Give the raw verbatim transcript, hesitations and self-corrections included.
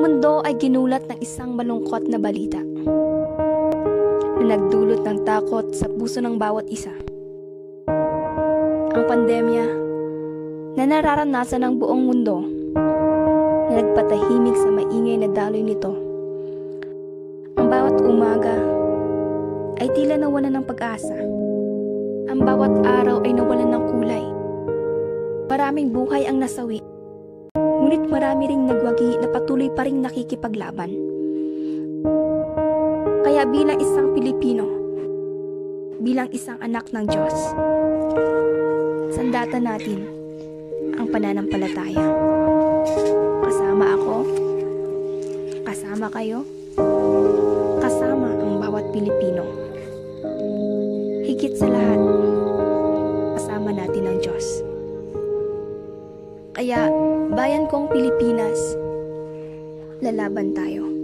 mundo ay ginulat ng isang malungkot na balita na nagdulot ng takot sa puso ng bawat isa. Ang pandemya na nararanasan ng buong mundo na nagpatahimik sa maingay na daloy nito. Ang bawat umaga ay tila nawalan ng pag-asa. Ang bawat araw ay nawalan ng kulay. Maraming buhay ang nasawi, ngunit marami ring nagwagi na patuloy pa ring nakikipaglaban. Kaya bilang isang Pilipino, bilang isang anak ng Diyos, sandatan natin ang pananampalataya. Kasama ako, kasama kayo, kasama ang bawat Pilipino. Higit sa lahat, kasama natin ang Diyos. Kaya, bayan kong Pilipinas, lalaban tayo.